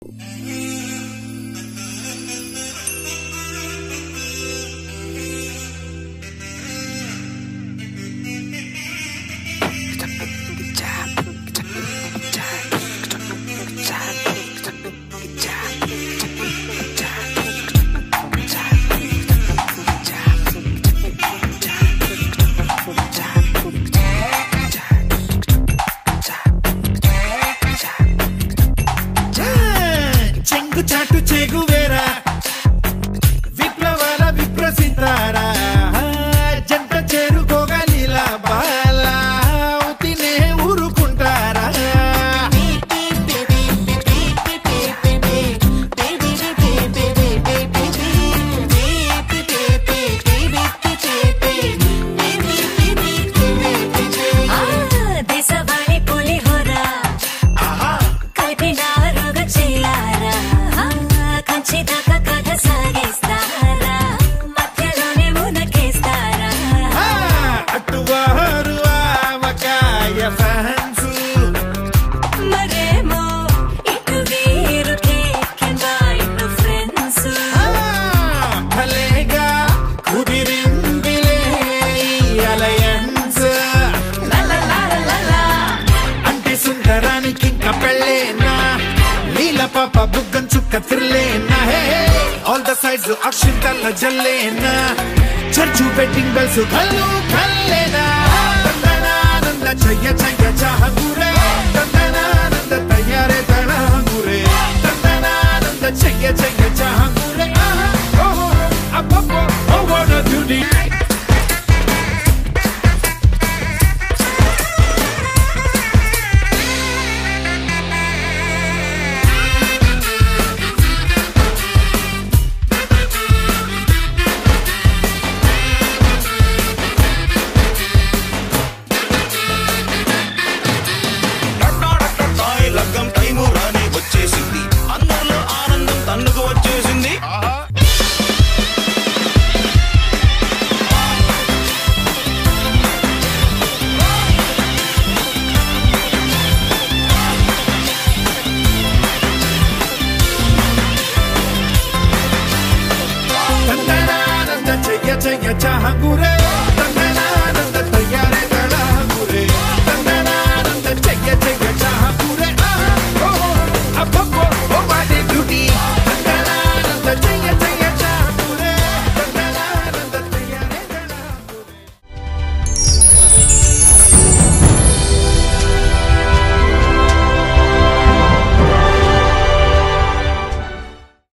చాటు చెగువేరా విప్లవాల విప్రసితారా జంట చేరుకోగలిలా బాలా తినే ఊరుకుంటారా దేశవాళి పులిహోరా కలిపినారుగా చేయారా కంచిదాకా కథ సాగిస్తారా మధ్యలోనే మునకేస్తారా అటువారు ఆవకాయ ఫ్యాన్స్ మరేమో ఇటు వీరు కేక్ అండ్ వైట్ ఫ్రెండ్స్ భలేగా కుదిరిందిలే అలయన్స్ అంటే సుందరానికి ఇంకా పెళ్ళేనా నీల పాప బుగ్గం చుక్క తిరలేనా ఆల్ ద సైడ్స్ అక్షింతల జల్లేనా చర్చు బెట్టింగ్ బెల్స్ కళ్ళు కల్లేనా